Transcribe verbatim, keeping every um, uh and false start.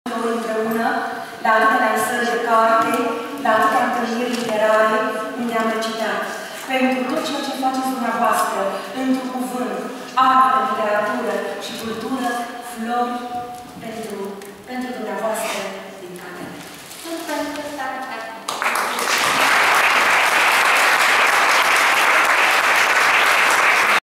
împreună la atâtea lansări de carte, la atâtea întâlniri literare unde am recitat. Pentru tot ceea ce faceți dumneavoastră, într-un cuvânt, artă, literatură și cultură, flori pentru, pentru dumneavoastră.